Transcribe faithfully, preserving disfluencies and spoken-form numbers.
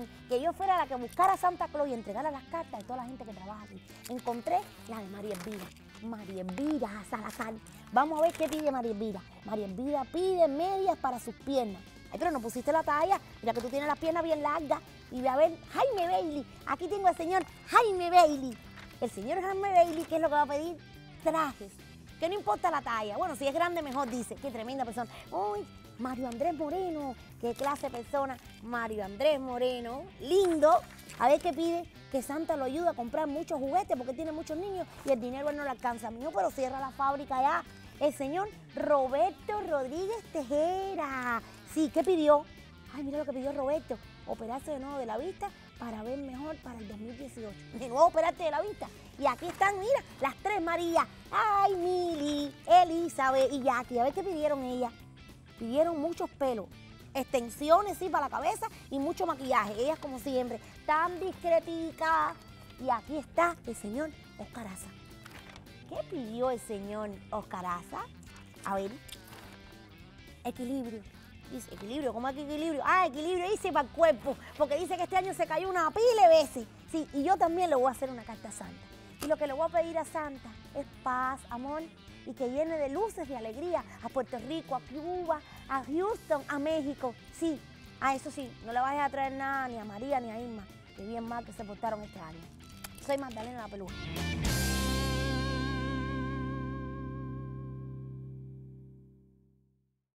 mí que yo fuera la que buscara a Santa Claus y entregara las cartas de toda la gente que trabaja aquí. Encontré la de María Elvira. María Elvira Salazar. Vamos a ver qué pide María Elvira. María Elvira pide medias para sus piernas. Ay, pero no pusiste la talla. Mira que tú tienes las piernas bien largas. Y ve a ver, Jaime Bailey. Aquí tengo al señor Jaime Bailey. El señor Jaime Bailey, ¿qué es lo que va a pedir? Trajes. Que no importa la talla. Bueno, si es grande, mejor, dice. Qué tremenda persona. Uy, Mario Andrés Moreno. Qué clase de persona. Mario Andrés Moreno. Lindo. A ver qué pide. Que Santa lo ayude a comprar muchos juguetes porque tiene muchos niños y el dinero él no le alcanza. Mijo, pero cierra la fábrica ya. El señor Roberto Rodríguez Tejera. Sí, ¿qué pidió? Ay, mira lo que pidió Roberto. Operarse de nuevo de la vista para ver mejor para el dos mil dieciocho. De nuevo operarte de la vista. Y aquí están, mira, las tres Marías. Ay, Mili, Elizabeth y Jackie. A ver qué pidieron ellas. Pidieron muchos pelos. Extensiones, sí, para la cabeza y mucho maquillaje. Ellas, como siempre, tan discreticas. Y aquí está el señor Oscar Aza. ¿Qué pidió el señor Oscar Aza? A ver. Equilibrio. Dice, equilibrio, ¿cómo es que equilibrio? Ah, equilibrio dice para el cuerpo, porque dice que este año se cayó una pila de veces. Sí, y yo también le voy a hacer una carta a Santa. Y lo que le voy a pedir a Santa es paz, amor, y que llene de luces, de alegría a Puerto Rico, a Cuba, a Houston, a México. Sí, ah, eso sí, no le vayas a traer nada ni a María ni a Irma, que bien mal que se portaron este año. Soy Magdalena La Peluda.